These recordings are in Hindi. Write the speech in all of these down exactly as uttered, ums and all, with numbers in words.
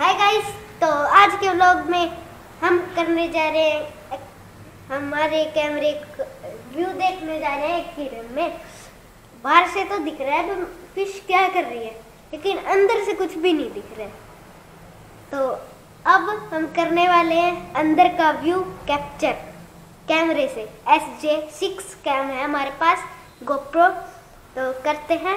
हाय गाइस, तो आज के व्लॉग में हम करने जा रहे हैं, हमारे कैमरे व्यू देखने जा रहे हैं एक्वेरियम में। बाहर से तो दिख रहा है फिश क्या कर रही है, लेकिन अंदर से कुछ भी नहीं दिख रहा है। तो अब हम करने वाले हैं अंदर का व्यू कैप्चर कैमरे से। एस जे सिक्स कैम है हमारे पास, गोप्रो। तो करते हैं।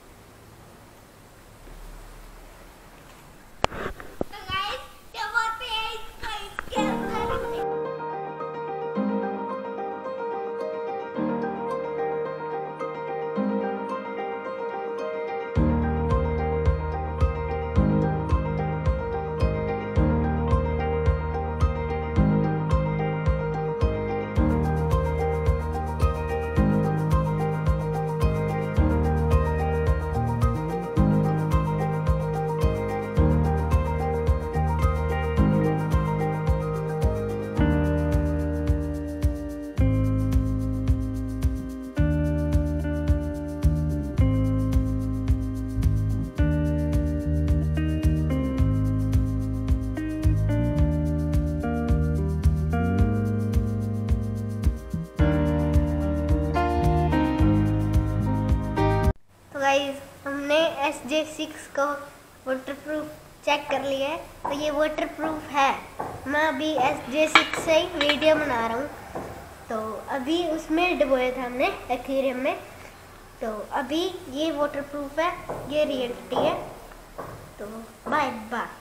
गाइस, हमने एस जे सिक्स को वाटरप्रूफ चेक कर लिया है, तो ये वाटरप्रूफ है। मैं अभी एस जे सिक्स से ही वीडियो बना रहा हूँ। तो अभी उसमें डुबोया था हमने एक्वेरियम में, तो अभी ये वाटरप्रूफ है, ये रियलिटी है। तो बाय बाय।